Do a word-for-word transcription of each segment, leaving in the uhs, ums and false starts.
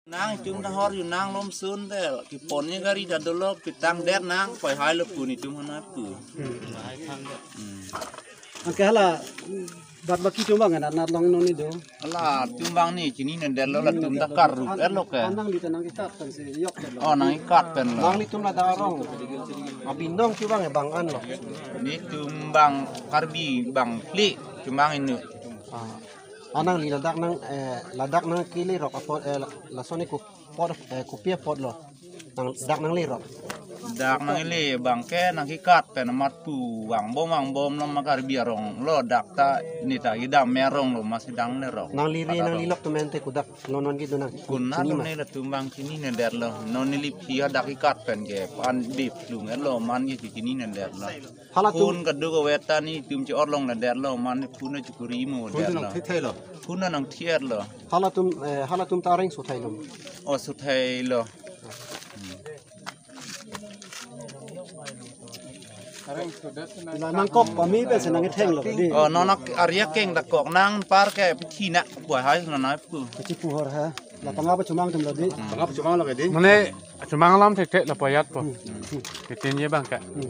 นางจุ่มทหารอยู่นางล้มซุนแต่กี่ปนยังก็รีดัดดลบปิดตั้งแดดนางปล่อยหายลูกปูนี่จุ่มมันนับปูอันแกละบัดบักกี้จุ่มบางกันนัดลองนนี่ดูล่ะจุ่มบางนี่จีนี่นั่นเดลแล้วจุ่มตะการรูปเอลโลกะนางลิตนางกิตัดกันสิยกอ๋อนางกัดเป็นนางลิตุมละดารองอาบินดองจุ่มบางบางอันหรอนี่จุ่มบางkarbiบางพลีจุ่มบางini อันนั้นลีลาดักนั่งเอ่อลาดักนั่งกิเลรอกปอดเอ่อลาโซนิคุปอดเอ่อคุเปียปอดหรอนั่งดักนั่งลีรอกดักนั่งลีบางแค่นั่งขี้กัดเป็นมัดปูวางบอมวางบอมน้ำมาการบีรองโลดักตานี่ตากิดามแม่รองลงมาสิดังเลยรองนั่งลีรีนั่งลีล็อกตัวเมนเตกุดักนอนนอนกินดูนั่งคุณนั่นนี่แหละจุ่มบางที่นี่เนี่ยเด็ดเลยนอนนี่ลิบขี้ดักขี้กัดเป็นแกปันบีบลุงเอลมันยี่ที่นี่เนี่ยเด็ดเลยคุณก็ดูก็เวทานี่จุ่มจะอดลงเนี่ยเด็ดเลยมันคุณน่าจะกุรีมูเด็ดเลยคุณนั่นนังเทียดเหรอฮัลโหลตุ้มเอ่อฮัลโหลตุ้มตาริงสุดท้ายลมอ๋อสุดท้ายเหรอนังกบก็มีเป็นสนังเท่งหรอกดิอ๋อน้องนักอาริยเก่งตะกอกนางปาร์แกที่น่ะป่วยหายนานๆปุ๊บที่ผู้หอฮะแล้วตั้งอาปชุมังถึงแล้วดิตั้งอาปชุมังแล้วก็ดิมันเนี่ยชุมังล้อมเทะๆแล้วปยัดปุ๊บเกิดเยอะบ้างแก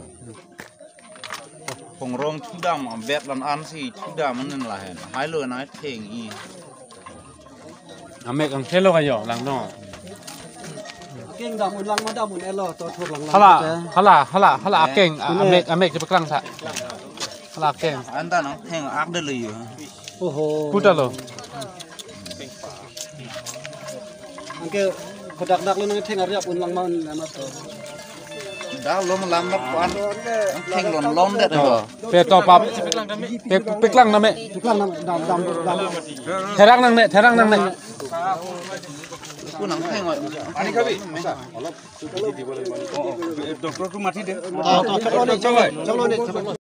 ผงรงชุดดำแบบลันอันสิชุดดำมันนั่นแหละหายเลยนะเท่งอีอเมริกันเทโลกันอยู่หลังนอกเก่งดำมุนลังมาดำมุนเอลล์ตัวทุกหลังฮาลาฮาลาฮาลาฮาลาเก่งอเมริกอเมริกจะไปกลางซะฮาลาเก่งอันนั้นแท่งอักได้เลยอยู่โอ้โหพูดได้เลยอันเกพอดักดักแล้วนั่งแท่งอาริยบุนลังมาแล้วมาตัวดาวลมลำนับวันแข่งหล่นล้มได้เลยเปียต่อปั๊บเปียไปกลางนั่นไหมไปกลางนั่นดำดำดำเทรังนั่งไหมเทรังนั่งไหมกูหนังแข่งอ่ะอันนี้ครับพี่ดอกเตอร์กูมาที่เดียวอ๋อจังเลยจังเลย